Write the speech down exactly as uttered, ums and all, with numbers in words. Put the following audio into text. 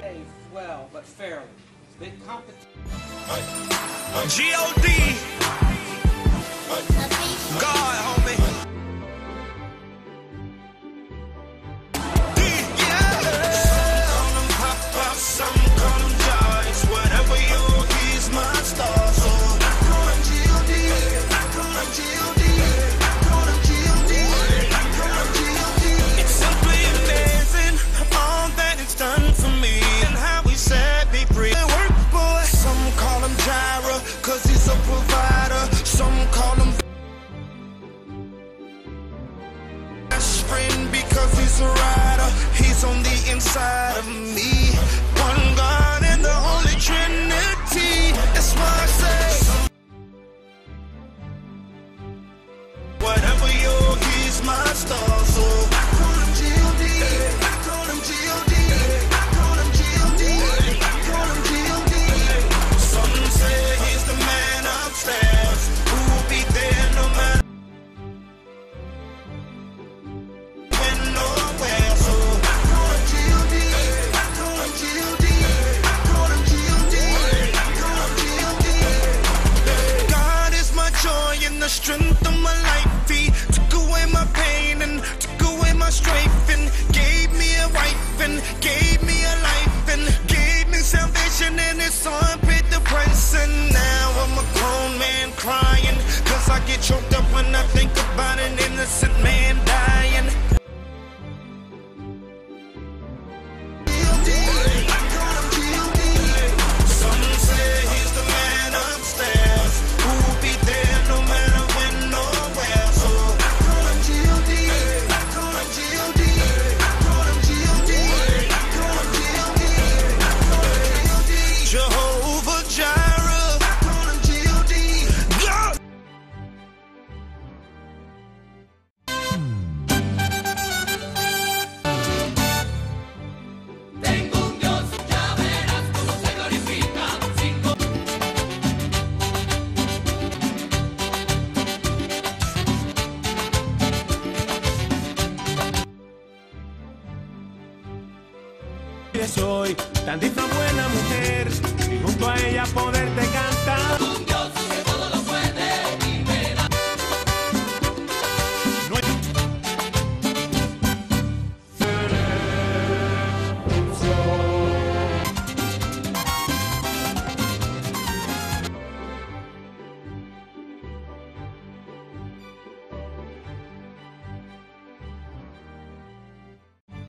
behave well, but fairly. Big competition. G O D God, homie. Cause he's a provider, some call him best friend because he's a rider. He's on the inside of me. One God and the Holy Trinity. That's why I say whatever you're, he's my star. So I call him G O D, I call him G O D, I call him G O D, I call him G O D. Some say who will be there no matter when nowhere. So I call him G O D, I call him G O D, I call him G O D, I call him G O D. God is my joy and the strength of my life. He took away my pain and took away my strife and gave me a wife and gave me a life and gave me salvation, and his son paid the price. And now I'm a grown man crying, cause I get choked up when I think about an innocent man dying. G O D, I call him G O D. Some say he's the man upstairs, who will be there no matter when, nowhere. So I call him G O D, I call him G O D, I call him G O D, I call him G O D, I call him G O D. Jehovah Jireh, I call him G O D. God! Tengo un Dios, ya verás cómo se glorifica. Cinco. Soy tan buena mujer y junto a ella poderte cantar. Un Dios que